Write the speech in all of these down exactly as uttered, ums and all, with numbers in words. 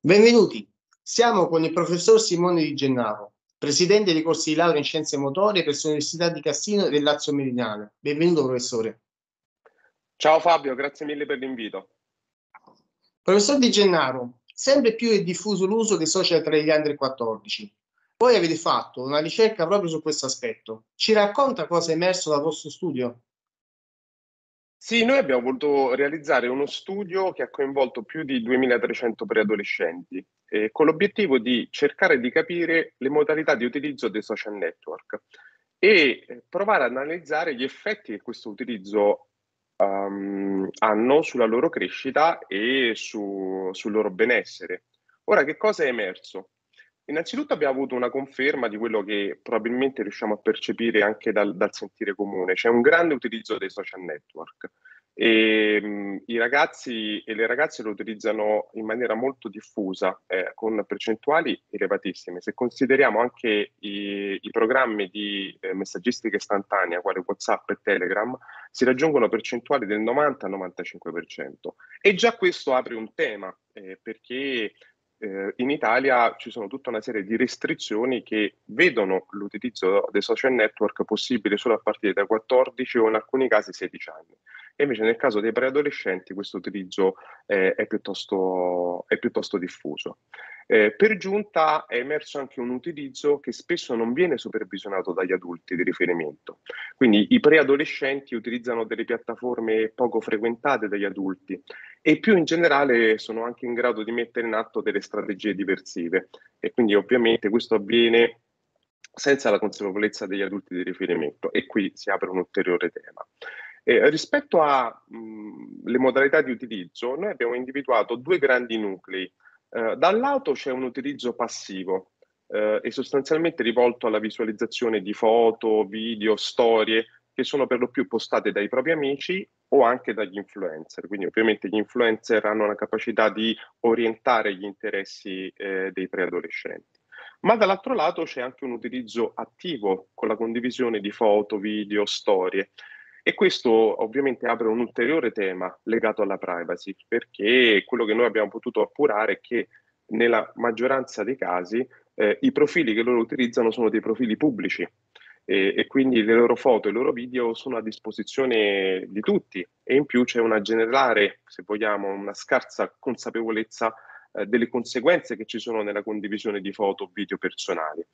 Benvenuti, siamo con il professor Simone Di Gennaro, presidente dei corsi di laurea in scienze motorie presso l'Università di Cassino del Lazio Meridionale. Benvenuto professore. Ciao Fabio, grazie mille per l'invito. Professor Di Gennaro, sempre più è diffuso l'uso dei social tra gli under quattordici. Voi avete fatto una ricerca proprio su questo aspetto. Ci racconta cosa è emerso dal vostro studio? Sì, noi abbiamo voluto realizzare uno studio che ha coinvolto più di duemilatrecento preadolescenti, eh, con l'obiettivo di cercare di capire le modalità di utilizzo dei social network e eh, provare ad analizzare gli effetti che questo utilizzo um, hanno sulla loro crescita e su- sul loro benessere. Ora, che cosa è emerso? Innanzitutto abbiamo avuto una conferma di quello che probabilmente riusciamo a percepire anche dal, dal sentire comune. C'è un grande utilizzo dei social network e mh, i ragazzi e le ragazze lo utilizzano in maniera molto diffusa, eh, con percentuali elevatissime. Se consideriamo anche i, i programmi di eh, messaggistica istantanea, quali WhatsApp e Telegram, si raggiungono percentuali del novanta novantacinque per cento. E già questo apre un tema, eh, perché eh, in Italia ci sono tutta una serie di restrizioni che vedono l'utilizzo dei social network possibile solo a partire da quattordici o in alcuni casi sedici anni. E invece nel caso dei preadolescenti questo utilizzo eh, è piuttosto, è piuttosto diffuso. Eh, per giunta è emerso anche un utilizzo che spesso non viene supervisionato dagli adulti di riferimento. Quindi i preadolescenti utilizzano delle piattaforme poco frequentate dagli adulti e più in generale sono anche in grado di mettere in atto delle strategie diversive e quindi ovviamente questo avviene senza la consapevolezza degli adulti di riferimento e qui si apre un ulteriore tema. Eh, rispetto alle modalità di utilizzo, noi abbiamo individuato due grandi nuclei. Eh, da un lato c'è un utilizzo passivo eh, e sostanzialmente rivolto alla visualizzazione di foto, video, storie che sono per lo più postate dai propri amici o anche dagli influencer. Quindi ovviamente gli influencer hanno la capacità di orientare gli interessi eh, dei preadolescenti. Ma dall'altro lato c'è anche un utilizzo attivo con la condivisione di foto, video, storie. E questo ovviamente apre un ulteriore tema legato alla privacy, perché quello che noi abbiamo potuto appurare è che nella maggioranza dei casi eh, i profili che loro utilizzano sono dei profili pubblici e, e quindi le loro foto e i loro video sono a disposizione di tutti e in più c'è una generale, se vogliamo, una scarsa consapevolezza eh, delle conseguenze che ci sono nella condivisione di foto o video personali.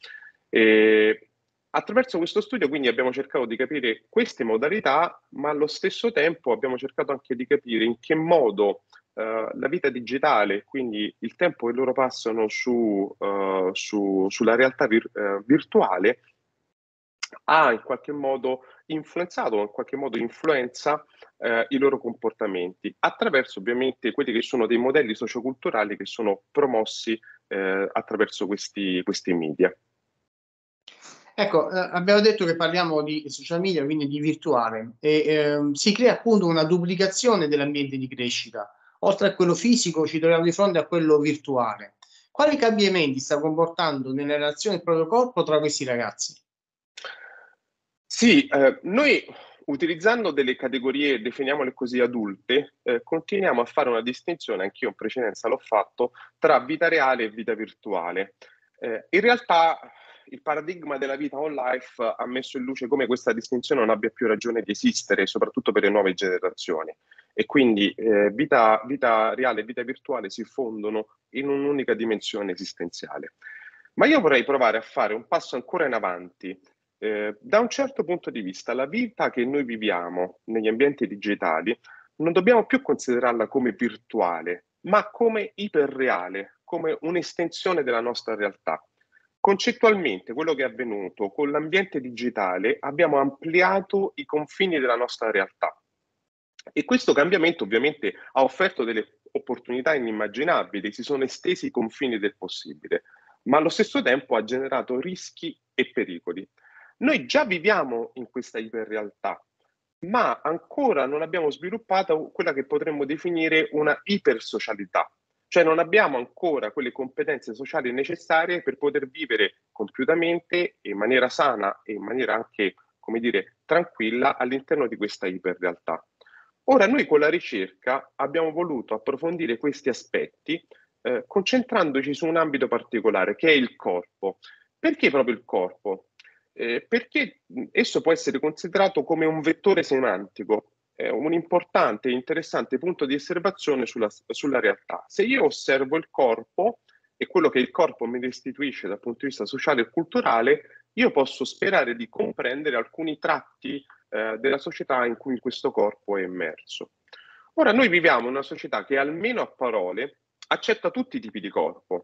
E attraverso questo studio quindi abbiamo cercato di capire queste modalità, ma allo stesso tempo abbiamo cercato anche di capire in che modo Uh, la vita digitale, quindi il tempo che loro passano su, uh, su, sulla realtà vir- uh, virtuale, ha in qualche modo influenzato, in qualche modo influenza uh, i loro comportamenti, attraverso ovviamente quelli che sono dei modelli socioculturali che sono promossi uh, attraverso questi, questi media. Ecco, eh, abbiamo detto che parliamo di social media, quindi di virtuale, e ehm, si crea appunto una duplicazione dell'ambiente di crescita. Oltre a quello fisico, ci troviamo di fronte a quello virtuale. Quali cambiamenti sta comportando nella relazione del proprio corpo tra questi ragazzi? Sì, eh, noi utilizzando delle categorie, definiamole così, adulte, eh, continuiamo a fare una distinzione, anch'io in precedenza l'ho fatto, tra vita reale e vita virtuale. Eh, in realtà il paradigma della vita on life ha messo in luce come questa distinzione non abbia più ragione di esistere, soprattutto per le nuove generazioni. E quindi eh, vita, vita reale e vita virtuale si fondono in un'unica dimensione esistenziale. Ma io vorrei provare a fare un passo ancora in avanti. Eh, da un certo punto di vista, la vita che noi viviamo negli ambienti digitali non dobbiamo più considerarla come virtuale, ma come iperreale, come un'estensione della nostra realtà. Concettualmente, quello che è avvenuto con l'ambiente digitale, abbiamo ampliato i confini della nostra realtà. E questo cambiamento ovviamente ha offerto delle opportunità inimmaginabili, si sono estesi i confini del possibile, ma allo stesso tempo ha generato rischi e pericoli. Noi già viviamo in questa iperrealtà, ma ancora non abbiamo sviluppato quella che potremmo definire una ipersocialità, cioè non abbiamo ancora quelle competenze sociali necessarie per poter vivere compiutamente, in maniera sana e in maniera anche, come dire, tranquilla all'interno di questa iperrealtà. Ora noi con la ricerca abbiamo voluto approfondire questi aspetti eh, concentrandoci su un ambito particolare, che è il corpo. Perché proprio il corpo? Eh, perché esso può essere considerato come un vettore semantico, eh, un importante e interessante punto di osservazione sulla, sulla realtà. Se io osservo il corpo e quello che il corpo mi restituisce dal punto di vista sociale e culturale, io posso sperare di comprendere alcuni tratti eh, della società in cui questo corpo è immerso. Ora, noi viviamo in una società che almeno a parole accetta tutti i tipi di corpo.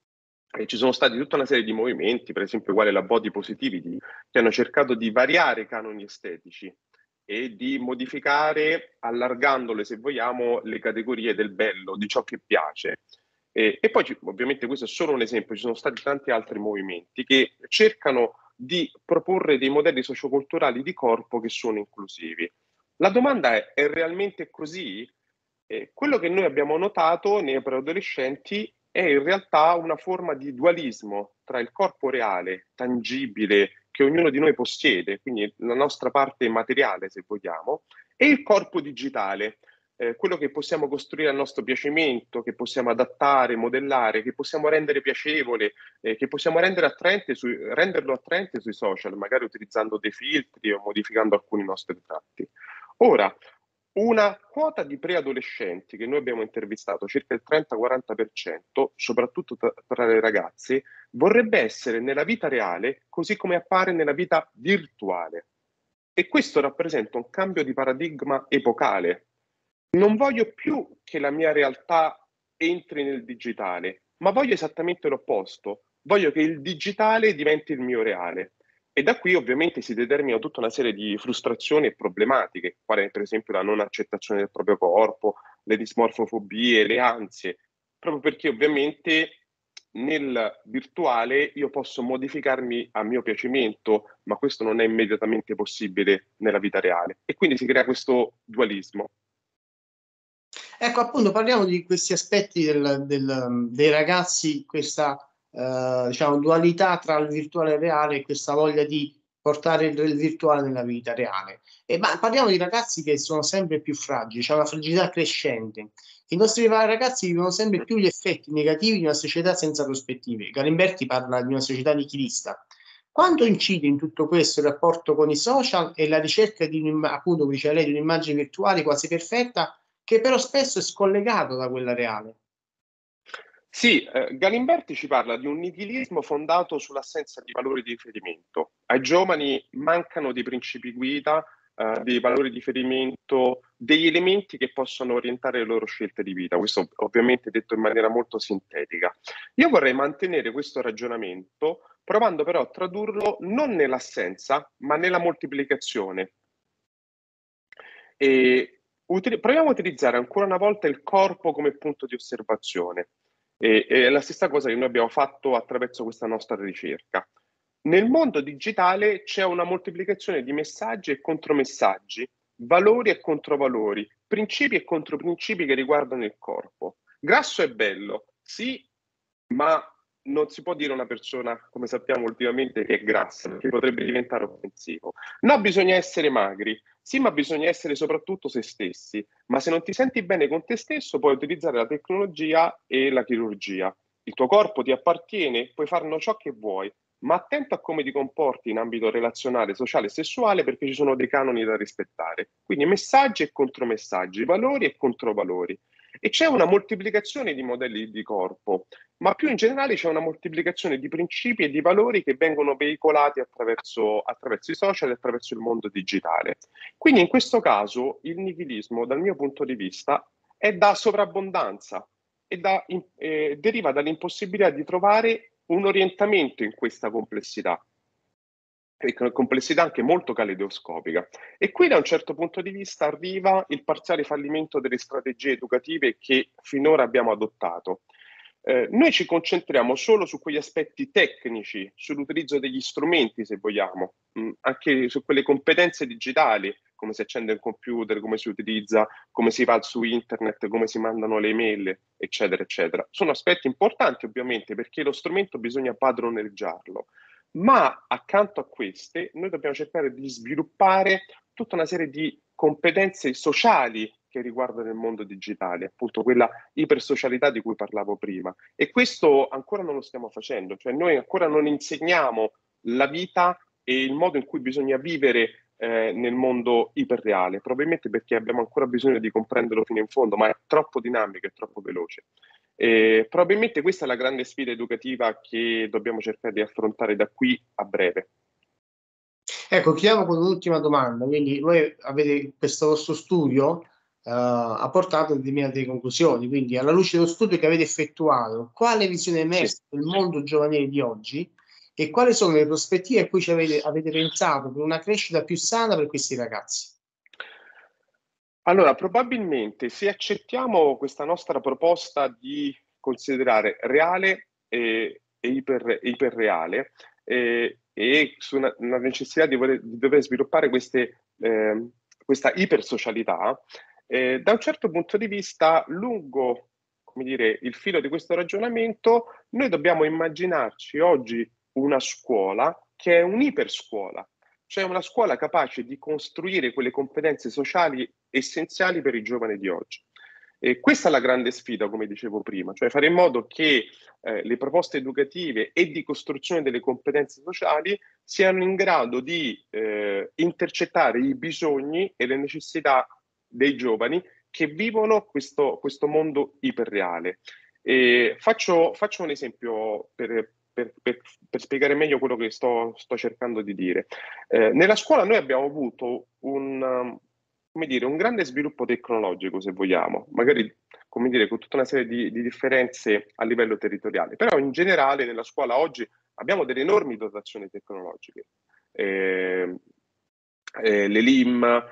E ci sono stati tutta una serie di movimenti, per esempio uguale la body positivity, che hanno cercato di variare i canoni estetici e di modificare, allargandole, se vogliamo, le categorie del bello, di ciò che piace. E, e poi, ovviamente, questo è solo un esempio, ci sono stati tanti altri movimenti che cercano di proporre dei modelli socioculturali di corpo che sono inclusivi. La domanda è, è realmente così? Eh, quello che noi abbiamo notato nei preadolescenti è in realtà una forma di dualismo tra il corpo reale, tangibile, che ognuno di noi possiede, quindi la nostra parte materiale, se vogliamo, e il corpo digitale, eh, quello che possiamo costruire a nostro piacimento, che possiamo adattare, modellare, che possiamo rendere piacevole, eh, che possiamo rendere attraente sui, renderlo attraente sui social, magari utilizzando dei filtri o modificando alcuni nostri tratti. Ora, una quota di preadolescenti che noi abbiamo intervistato, circa il trenta quaranta per cento, soprattutto tra, tra le ragazze, vorrebbe essere nella vita reale così come appare nella vita virtuale. E questo rappresenta un cambio di paradigma epocale. Non voglio più che la mia realtà entri nel digitale, ma voglio esattamente l'opposto. Voglio che il digitale diventi il mio reale. E da qui ovviamente si determina tutta una serie di frustrazioni e problematiche, quale per esempio la non accettazione del proprio corpo, le dismorfofobie, le ansie, proprio perché ovviamente nel virtuale io posso modificarmi a mio piacimento, ma questo non è immediatamente possibile nella vita reale. E quindi si crea questo dualismo. Ecco, appunto, parliamo di questi aspetti del, del, dei ragazzi, questa eh, diciamo, dualità tra il virtuale e il reale e questa voglia di portare il, il virtuale nella vita reale. E, ma parliamo di ragazzi che sono sempre più fragili, c'è una fragilità crescente. I nostri ragazzi vivono sempre più gli effetti negativi di una società senza prospettive. Galimberti parla di una società nichilista. Quanto incide in tutto questo il rapporto con i social e la ricerca di, appunto, come diceva lei, di un'immagine virtuale quasi perfetta, che però spesso è scollegato da quella reale? Sì, eh, Galimberti ci parla di un nichilismo fondato sull'assenza di valori di riferimento. Ai giovani mancano dei principi guida, eh, dei valori di riferimento, degli elementi che possono orientare le loro scelte di vita. Questo ovviamente detto in maniera molto sintetica. Io vorrei mantenere questo ragionamento, provando però a tradurlo non nell'assenza, ma nella moltiplicazione. E uti- proviamo a utilizzare ancora una volta il corpo come punto di osservazione. E, è la stessa cosa che noi abbiamo fatto attraverso questa nostra ricerca. Nel mondo digitale c'è una moltiplicazione di messaggi e contromessaggi, valori e controvalori, principi e controprincipi che riguardano il corpo. Grasso è bello, sì, ma non si può dire a una persona, come sappiamo ultimamente, che è grassa, perché potrebbe diventare offensivo. No, bisogna essere magri. Sì, ma bisogna essere soprattutto se stessi. Ma se non ti senti bene con te stesso, puoi utilizzare la tecnologia e la chirurgia. Il tuo corpo ti appartiene, puoi farne ciò che vuoi, ma attento a come ti comporti in ambito relazionale, sociale e sessuale, perché ci sono dei canoni da rispettare. Quindi messaggi e contromessaggi, valori e controvalori. E c'è una moltiplicazione di modelli di corpo, ma più in generale c'è una moltiplicazione di principi e di valori che vengono veicolati attraverso, attraverso i social e attraverso il mondo digitale. Quindi in questo caso il nichilismo, dal mio punto di vista, è da sovrabbondanza e da, eh, deriva dall'impossibilità di trovare un orientamento in questa complessità, e complessità anche molto caleidoscopica. E qui da un certo punto di vista arriva il parziale fallimento delle strategie educative che finora abbiamo adottato. Eh, noi ci concentriamo solo su quegli aspetti tecnici, sull'utilizzo degli strumenti, se vogliamo, mh, anche su quelle competenze digitali, come si accende il computer, come si utilizza, come si va su internet, come si mandano le email, eccetera, eccetera. Sono aspetti importanti, ovviamente, perché lo strumento bisogna padroneggiarlo. Ma accanto a queste, noi dobbiamo cercare di sviluppare tutta una serie di competenze sociali che riguardano il mondo digitale, appunto quella ipersocialità di cui parlavo prima. E questo ancora non lo stiamo facendo, cioè noi ancora non insegniamo la vita e il modo in cui bisogna vivere eh, nel mondo iperreale, probabilmente perché abbiamo ancora bisogno di comprenderlo fino in fondo, ma è troppo dinamico e troppo veloce. E probabilmente questa è la grande sfida educativa che dobbiamo cercare di affrontare da qui a breve. Ecco, chiudiamo con un'ultima domanda. Quindi voi avete questo vostro studio, eh, ha portato a determinate conclusioni. Quindi, alla luce dello studio che avete effettuato, quale visione è Sì. emersa del mondo giovanile di oggi e quali sono le prospettive a cui ci avete, avete pensato per una crescita più sana per questi ragazzi? Allora, probabilmente se accettiamo questa nostra proposta di considerare reale e, e iper, iperreale eh, e su una, una necessità di, voler, di dover sviluppare queste, eh, questa ipersocialità, eh, da un certo punto di vista, lungo, come dire, il filo di questo ragionamento, noi dobbiamo immaginarci oggi una scuola che è un'iperscuola, cioè una scuola capace di costruire quelle competenze sociali essenziali per i giovani di oggi. E questa è la grande sfida, come dicevo prima, cioè fare in modo che eh, le proposte educative e di costruzione delle competenze sociali siano in grado di eh, intercettare i bisogni e le necessità dei giovani che vivono questo, questo mondo iperreale. E faccio, faccio un esempio per, per, per, per spiegare meglio quello che sto, sto cercando di dire. Eh, nella scuola noi abbiamo avuto un, um, come dire, un grande sviluppo tecnologico, se vogliamo, magari come dire, con tutta una serie di, di differenze a livello territoriale, però in generale nella scuola oggi abbiamo delle enormi dotazioni tecnologiche. Eh, eh, le L I M,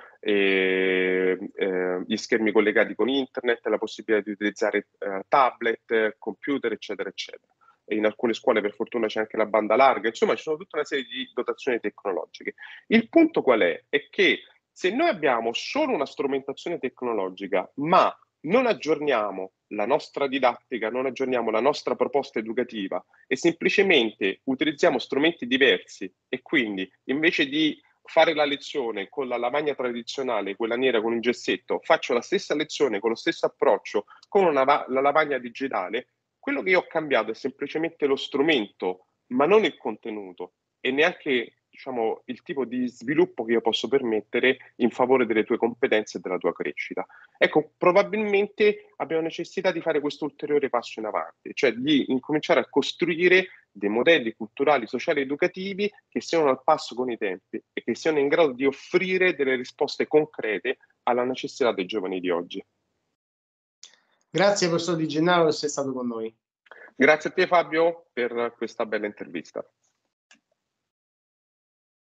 eh, eh, gli schermi collegati con internet, la possibilità di utilizzare eh, tablet, computer, eccetera, eccetera. E in alcune scuole per fortuna c'è anche la banda larga, insomma ci sono tutta una serie di dotazioni tecnologiche. Il punto qual è? È che se noi abbiamo solo una strumentazione tecnologica, ma non aggiorniamo la nostra didattica, non aggiorniamo la nostra proposta educativa e semplicemente utilizziamo strumenti diversi e quindi invece di fare la lezione con la lavagna tradizionale, quella nera con il gessetto, faccio la stessa lezione con lo stesso approccio con una, la lavagna digitale, quello che io ho cambiato è semplicemente lo strumento, ma non il contenuto e neanche diciamo, il tipo di sviluppo che io posso permettere in favore delle tue competenze e della tua crescita. Ecco, probabilmente abbiamo necessità di fare questo ulteriore passo in avanti, cioè di incominciare a costruire dei modelli culturali, sociali, educativi che siano al passo con i tempi e che siano in grado di offrire delle risposte concrete alla necessità dei giovani di oggi. Grazie professor Di Gennaro per essere stato con noi. Grazie a te Fabio per questa bella intervista.